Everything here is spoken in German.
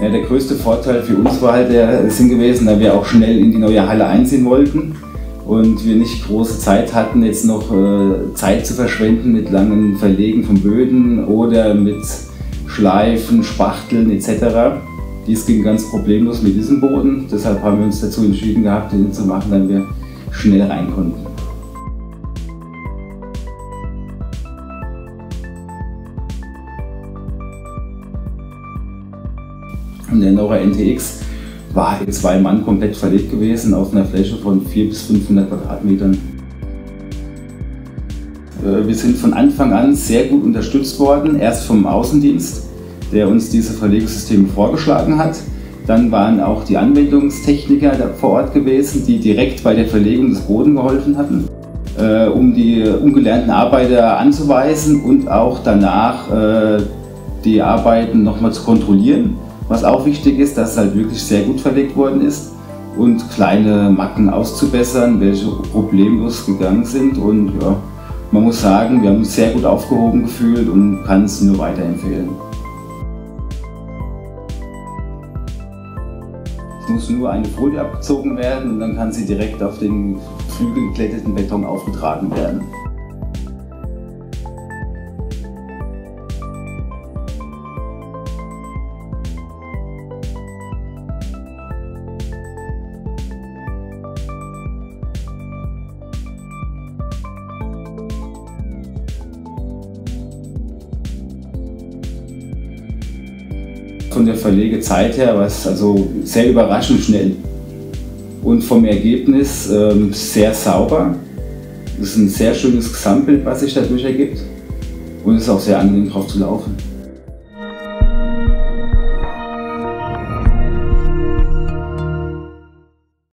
Ja, der größte Vorteil für uns war halt der Sinn gewesen, da wir auch schnell in die neue Halle einziehen wollten und wir nicht große Zeit hatten, jetzt noch Zeit zu verschwenden mit langen Verlegen von Böden oder mit Schleifen, Spachteln etc. Dies ging ganz problemlos mit diesem Boden, deshalb haben wir uns dazu entschieden gehabt, den zu machen, damit wir schnell rein konnten. Und der Nora NTX war in 2 Mann komplett verlegt gewesen auf einer Fläche von 400 bis 500 Quadratmetern. Wir sind von Anfang an sehr gut unterstützt worden, erst vom Außendienst, der uns diese Verlegungssysteme vorgeschlagen hat. Dann waren auch die Anwendungstechniker vor Ort gewesen, die direkt bei der Verlegung des Bodens geholfen hatten, um die ungelernten Arbeiter anzuweisen und auch danach die Arbeiten nochmal zu kontrollieren. Was auch wichtig ist, dass es halt wirklich sehr gut verlegt worden ist und kleine Macken auszubessern, welche problemlos gegangen sind. Und ja, man muss sagen, wir haben uns sehr gut aufgehoben gefühlt und kann es nur weiterempfehlen. Es muss nur eine Folie abgezogen werden und dann kann sie direkt auf den flügelgeglätteten Beton aufgetragen werden. Von der Verlegezeit her war es also sehr überraschend schnell und vom Ergebnis sehr sauber. Es ist ein sehr schönes Gesamtbild, was sich dadurch ergibt und es ist auch sehr angenehm drauf zu laufen.